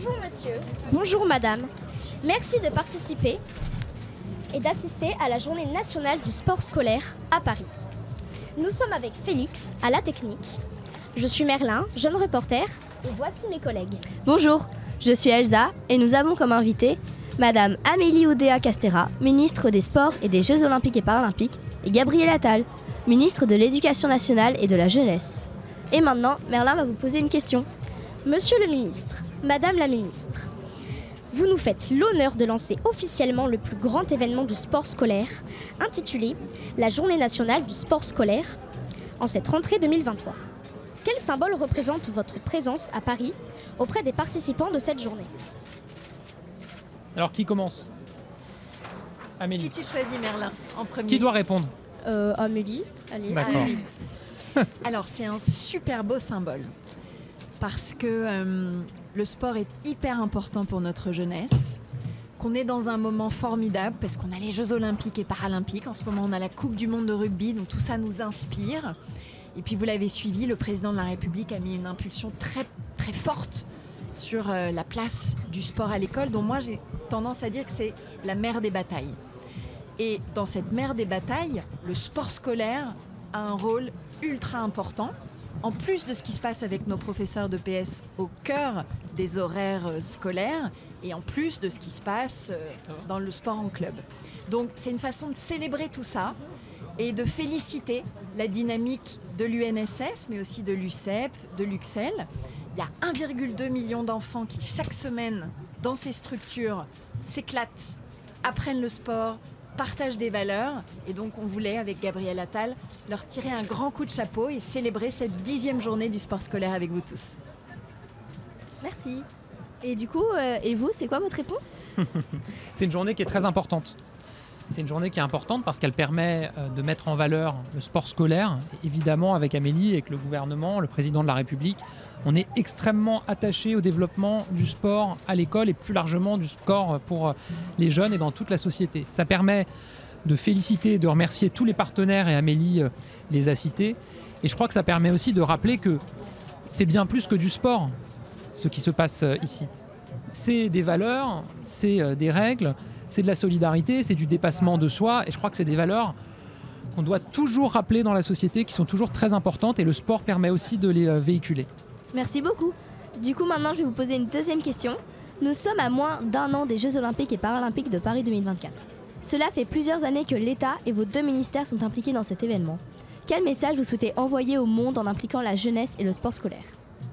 Bonjour monsieur. Bonjour madame. Merci de participer et d'assister à la journée nationale du sport scolaire à Paris. Nous sommes avec Félix à la technique. Je suis Merlin, jeune reporter, et voici mes collègues. Bonjour, je suis Elsa et nous avons comme invitée Madame Amélie Oudéa-Castéra, ministre des Sports et des Jeux Olympiques et Paralympiques, et Gabriel Attal, ministre de l'Éducation nationale et de la jeunesse. Et maintenant, Merlin va vous poser une question. Monsieur le ministre, Madame la ministre, vous nous faites l'honneur de lancer officiellement le plus grand événement du sport scolaire, intitulé la Journée nationale du sport scolaire, en cette rentrée 2023. Quel symbole représente votre présence à Paris auprès des participants de cette journée? Alors qui commence? Amélie. Qui tu choisis, Merlin, en premier? Qui doit répondre? Amélie. Allez. D'accord. Amélie. Alors, c'est un super beau symbole parce que le sport est hyper important pour notre jeunesse, qu'on est dans un moment formidable parce qu'on a les Jeux Olympiques et Paralympiques. En ce moment, on a la Coupe du Monde de rugby, donc tout ça nous inspire. Et puis, vous l'avez suivi, le président de la République a mis une impulsion très, très forte sur la place du sport à l'école, dont moi, j'ai tendance à dire que c'est la mère des batailles. Et dans cette mère des batailles, le sport scolaire a un rôle ultra important, en plus de ce qui se passe avec nos professeurs de PS au cœur des horaires scolaires et en plus de ce qui se passe dans le sport en club. Donc c'est une façon de célébrer tout ça et de féliciter la dynamique de l'UNSS, mais aussi de l'UCEP, de l'UXEL. Il y a 1,2 million d'enfants qui, chaque semaine, dans ces structures, s'éclatent, apprennent le sport, partagent des valeurs. Et donc, on voulait, avec Gabriel Attal, leur tirer un grand coup de chapeau et célébrer cette 10e journée du sport scolaire avec vous tous. Merci. Et du coup, et vous, c'est quoi votre réponse? C'est une journée qui est très importante. C'est une journée qui est importante parce qu'elle permet de mettre en valeur le sport scolaire. Et évidemment, avec Amélie, avec le gouvernement, le président de la République, on est extrêmement attaché au développement du sport à l'école et plus largement du sport pour les jeunes et dans toute la société. Ça permet de féliciter, de remercier tous les partenaires, et Amélie les a cités. Et je crois que ça permet aussi de rappeler que c'est bien plus que du sport, ce qui se passe ici. C'est des valeurs, c'est des règles, c'est de la solidarité, c'est du dépassement de soi. Et je crois que c'est des valeurs qu'on doit toujours rappeler dans la société, qui sont toujours très importantes. Et le sport permet aussi de les véhiculer. Merci beaucoup. Du coup, maintenant, je vais vous poser une deuxième question. Nous sommes à moins d'un an des Jeux Olympiques et Paralympiques de Paris 2024. Cela fait plusieurs années que l'État et vos deux ministères sont impliqués dans cet événement. Quel message vous souhaitez envoyer au monde en impliquant la jeunesse et le sport scolaire?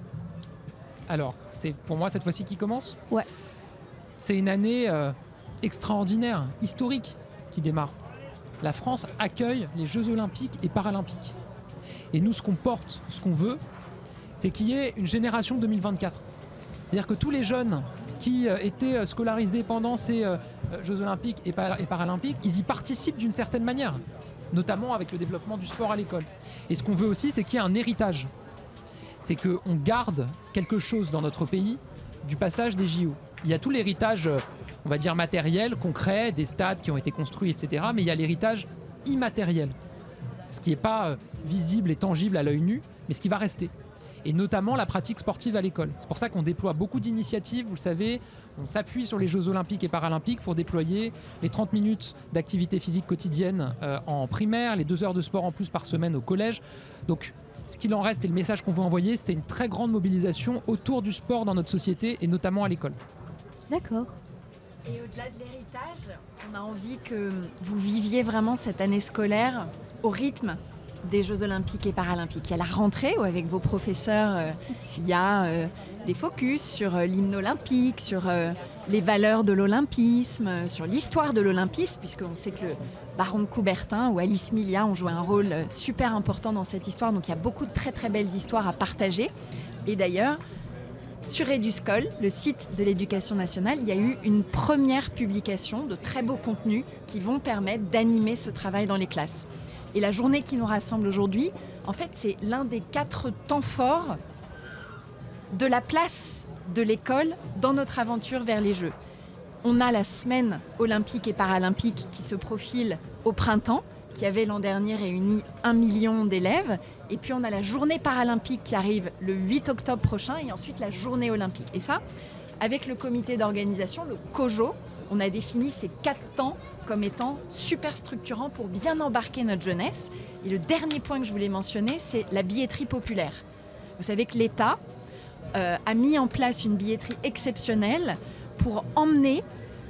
Alors, c'est pour moi cette fois-ci qui commence? Ouais. C'est une année extraordinaire, historique, qui démarre. La France accueille les Jeux Olympiques et Paralympiques. Et nous, ce qu'on porte, ce qu'on veut, c'est qu'il y ait une génération 2024. C'est-à-dire que tous les jeunes qui étaient scolarisés pendant ces Jeux Olympiques et Paralympiques, ils y participent d'une certaine manière, notamment avec le développement du sport à l'école. Et ce qu'on veut aussi, c'est qu'il y ait un héritage. C'est qu'on garde quelque chose dans notre pays du passage des JO. Il y a tout l'héritage, on va dire matériel, concret, des stades qui ont été construits, etc. Mais il y a l'héritage immatériel, ce qui n'est pas visible et tangible à l'œil nu, mais ce qui va rester. Et notamment la pratique sportive à l'école. C'est pour ça qu'on déploie beaucoup d'initiatives, vous le savez. On s'appuie sur les Jeux Olympiques et Paralympiques pour déployer les 30 minutes d'activité physique quotidienne en primaire, les 2 heures de sport en plus par semaine au collège. Donc, ce qu'il en reste et le message qu'on veut envoyer, c'est une très grande mobilisation autour du sport dans notre société et notamment à l'école. D'accord. Et au-delà de l'héritage, on a envie que vous viviez vraiment cette année scolaire au rythme des Jeux Olympiques et Paralympiques. Il y a la rentrée où avec vos professeurs, il y a des focus sur l'hymne olympique, sur les valeurs de l'olympisme, sur l'histoire de l'olympisme, puisqu'on sait que le baron de Coubertin ou Alice Milia ont joué un rôle super important dans cette histoire. Donc il y a beaucoup de très très belles histoires à partager. Et d'ailleurs, sur Eduscol, le site de l'Éducation nationale, il y a eu une première publication de très beaux contenus qui vont permettre d'animer ce travail dans les classes. Et la journée qui nous rassemble aujourd'hui, en fait, c'est l'un des 4 temps forts de la place de l'école dans notre aventure vers les Jeux. On a la semaine olympique et paralympique qui se profile au printemps, qui avait l'an dernier réuni 1 million d'élèves. Et puis on a la journée paralympique qui arrive le 8 octobre prochain et ensuite la journée olympique. Et ça, Avec le comité d'organisation, le COJO, on a défini ces 4 temps comme étant super structurants pour bien embarquer notre jeunesse. Et le dernier point que je voulais mentionner, c'est la billetterie populaire. Vous savez que l'État a mis en place une billetterie exceptionnelle pour emmener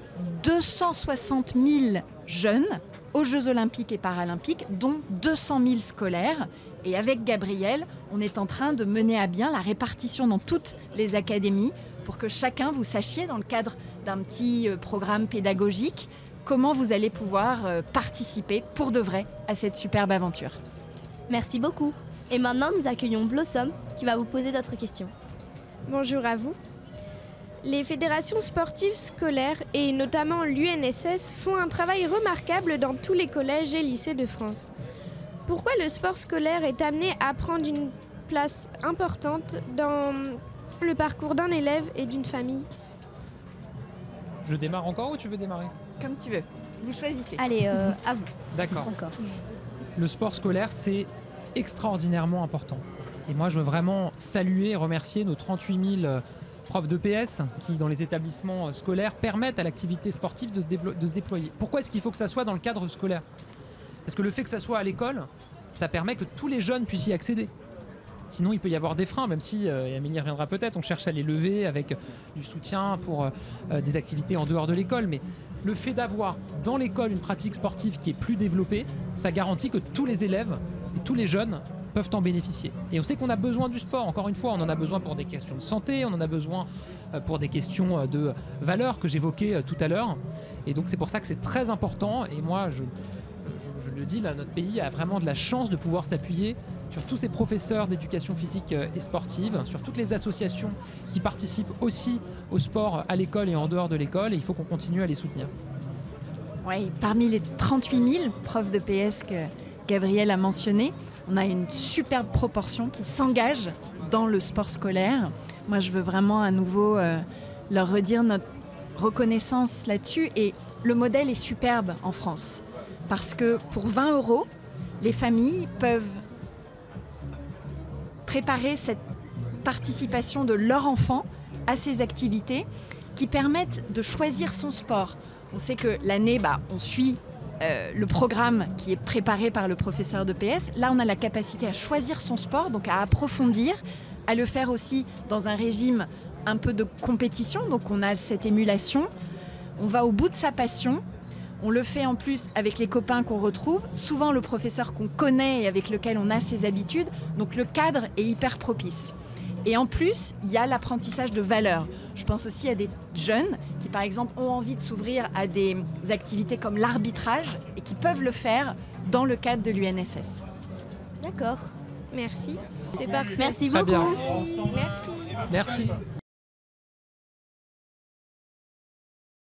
260 000 jeunes aux Jeux Olympiques et Paralympiques, dont 200 000 scolaires. Et avec Gabriel, on est en train de mener à bien la répartition dans toutes les académies pour que chacun, vous sachiez, dans le cadre d'un petit programme pédagogique, comment vous allez pouvoir participer pour de vrai à cette superbe aventure. Merci beaucoup. Et maintenant, nous accueillons Blossom qui va vous poser d'autres questions. Bonjour à vous. Les fédérations sportives scolaires et notamment l'UNSS font un travail remarquable dans tous les collèges et lycées de France. Pourquoi le sport scolaire est amené à prendre une place importante dans le parcours d'un élève et d'une famille? Je démarre encore ou tu veux démarrer? Comme tu veux, vous choisissez. Allez, à vous. D'accord. Encore. Le sport scolaire, c'est extraordinairement important. Et moi, je veux vraiment saluer et remercier nos 38 000 profs d'EPS qui, dans les établissements scolaires, permettent à l'activité sportive de se déployer. Pourquoi est-ce qu'il faut que ça soit dans le cadre scolaire? Parce que le fait que ça soit à l'école, ça permet que tous les jeunes puissent y accéder. Sinon, il peut y avoir des freins, même si, et Amélie reviendra peut-être, on cherche à les lever avec du soutien pour des activités en dehors de l'école. Mais le fait d'avoir dans l'école une pratique sportive qui est plus développée, ça garantit que tous les élèves et tous les jeunes peuvent en bénéficier. Et on sait qu'on a besoin du sport, encore une fois, on en a besoin pour des questions de santé, on en a besoin pour des questions de valeurs que j'évoquais tout à l'heure. Et donc c'est pour ça que c'est très important. Et moi, je le dis, là, notre pays a vraiment de la chance de pouvoir s'appuyer sur tous ces professeurs d'éducation physique et sportive, sur toutes les associations qui participent aussi au sport à l'école et en dehors de l'école, et il faut qu'on continue à les soutenir. Oui, parmi les 38 000 profs de PS que Gabriel a mentionné, on a une superbe proportion qui s'engage dans le sport scolaire. Moi, je veux vraiment à nouveau leur redire notre reconnaissance là-dessus, et le modèle est superbe en France, parce que pour 20 €, les familles peuvent préparer cette participation de leur enfant à ces activités qui permettent de choisir son sport. On sait que l'année, on suit le programme qui est préparé par le professeur de PS. Là, on a la capacité à choisir son sport, donc à approfondir, à le faire aussi dans un régime un peu de compétition. Donc on a cette émulation, on va au bout de sa passion. On le fait en plus avec les copains qu'on retrouve, souvent le professeur qu'on connaît et avec lequel on a ses habitudes. Donc le cadre est hyper propice. Et en plus, il y a l'apprentissage de valeurs. Je pense aussi à des jeunes qui, par exemple, ont envie de s'ouvrir à des activités comme l'arbitrage et qui peuvent le faire dans le cadre de l'UNSS. D'accord. Merci. C'est parfait. Merci Très beaucoup. bien. Merci. Merci.